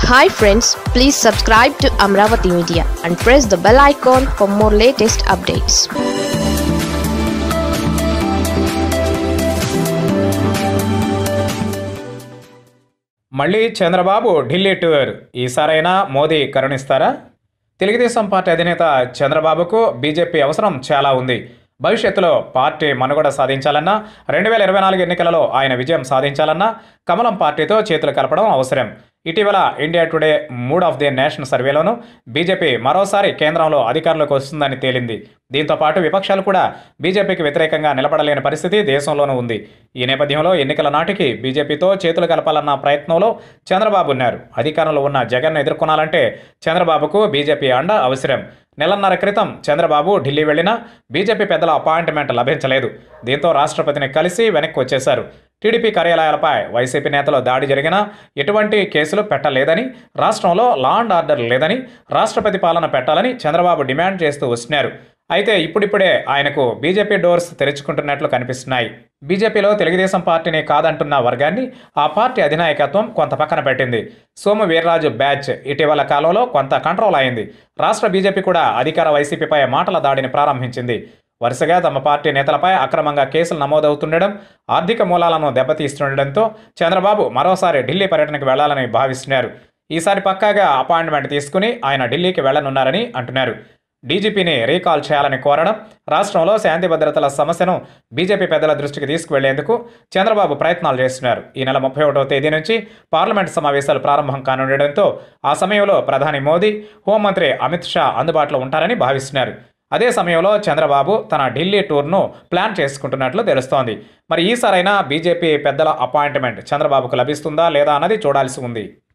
Hi friends, please subscribe to Amaravathi Media and press the bell icon for more latest updates. మళ్ళీ Chandrababu Delhi tour ఈసారైనా Modi కరుణిస్తారా? Telugu Desam party అధినేత చంద్రబాబుకు BJP అవసరం చాలా ఉంది. భవిష్యత్తులో పార్టీ మనుగడ సాధించాలన్నా 2024 ఎన్నికలలో ఆయన విజయం సాధించాలన్నా కమలం పార్టీతో చేతులు కలపడం అవసరం. ఇటీవల India Today Mood of the Nation సర్వేలోనూ బీజేపీ మరోసారి కేంద్రంలో అధికారంలోకి వస్తుందని తేలింది. దీంతో పాటు విపక్షాలు కూడా బీజేపీకి వ్యతిరేకంగా నిలబడలేని పరిస్థితి దేశంలోనూ ఉంది. ఈ నేపథ్యంలో ఎన్నికల నాటికి బీజేపీతో చేతులు కలపాలన్న ప్రయత్నంలో చంద్రబాబు ఉన్నారు. అధికారంలో ఉన్న జగన్ను ఎదుర్కొనాలంటే చంద్రబాబుకు బీజేపీ అండ అవసరం. నెలన్నర క్రితం చంద్రబాబు ఢిల్లీ వెళ్లినా బీజేపీ పెద్దల అపాయింట్మెంట్ లభించలేదు. దీంతో రాష్ట్రపతిని కలిసి వెనక్కి వచ్చేశారు. టీడీపీ కార్యాలయాలపై వైసీపీ నేతలు దాడి జరిగినా ఎటువంటి కేసులు పెట్టలేదని, రాష్ట్రంలో లా అండ్ ఆర్డర్ లేదని, రాష్ట్రపతి పాలన పెట్టాలని చంద్రబాబు డిమాండ్ చేస్తూ వస్తున్నారు. అయితే ఇప్పుడిప్పుడే ఆయనకు బీజేపీ డోర్స్ తెరుచుకుంటున్నట్లు కనిపిస్తున్నాయి. బీజేపీలో తెలుగుదేశం పార్టీని కాదంటున్న వర్గాన్ని ఆ పార్టీ అధినాయకత్వం కొంత పక్కన పెట్టింది. సోము వీర్రాజు బ్యాచ్ ఇటీవల కాలంలో కొంత కంట్రోల్ అయింది. రాష్ట్ర బీజేపీ కూడా అధికార వైసీపీపై మాటల దాడిని ప్రారంభించింది. వరుసగా తమ పార్టీ నేతలపై అక్రమంగా కేసులు నమోదవుతుండడం, ఆర్థిక మూలాలను దెబ్బతీస్తుండడంతో చంద్రబాబు మరోసారి ఢిల్లీ పర్యటనకు వెళ్లాలని భావిస్తున్నారు. ఈసారి పక్కాగా అపాయింట్మెంట్ తీసుకుని ఆయన ఢిల్లీకి వెళ్లనున్నారని అంటున్నారు. డీజీపీని రీకాల్ చేయాలని కోరడం, రాష్ట్రంలో శాంతి భద్రతల సమస్యను బీజేపీ పెద్దల దృష్టికి తీసుకువెళ్లేందుకు చంద్రబాబు ప్రయత్నాలు చేస్తున్నారు. ఈ నెల 31వ తేదీ నుంచి పార్లమెంట్ సమావేశాలు ప్రారంభం కానుండడంతో ఆ సమయంలో ప్రధాని మోదీ, హోంమంత్రి అమిత్ షా అందుబాటులో ఉంటారని భావిస్తున్నారు. అదే సమయంలో చంద్రబాబు తన ఢిల్లీ టూర్ను ప్లాన్ చేసుకుంటున్నట్లు తెలుస్తోంది. మరి ఈసారైనా బీజేపీ పెద్దల అపాయింట్మెంట్ చంద్రబాబుకు లభిస్తుందా లేదా అన్నది చూడాల్సి ఉంది.